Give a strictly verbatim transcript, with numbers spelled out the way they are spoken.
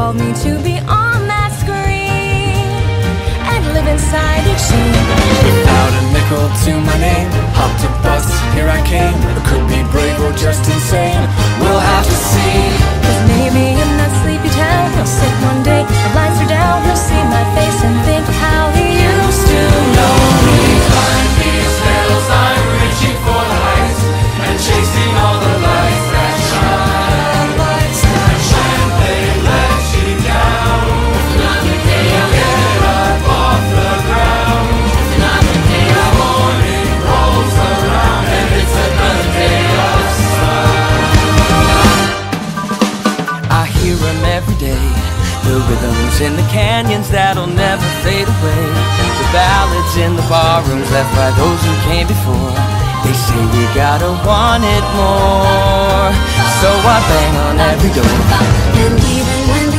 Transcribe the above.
called me to be on that screen and live inside each scene. Without a nickel to my name, hopped a bus, here I came. I could be brave or just insane, we'll have to see. Cause maybe in that sleepy town he'll sit one day, the lights are down, he'll see my face and think of how he used to know me. Behind these hills I'm reaching for the heights and chasing all the lights that shine. Lights that shine, they let you down. You'll get up off the ground. The morning rolls around and it's another day of sun. I hear them every day, the rhythms in the canyons that'll never fade away, the ballads in the barrooms left by those who came before. They say we gotta want it more, so I bang on every door. And even when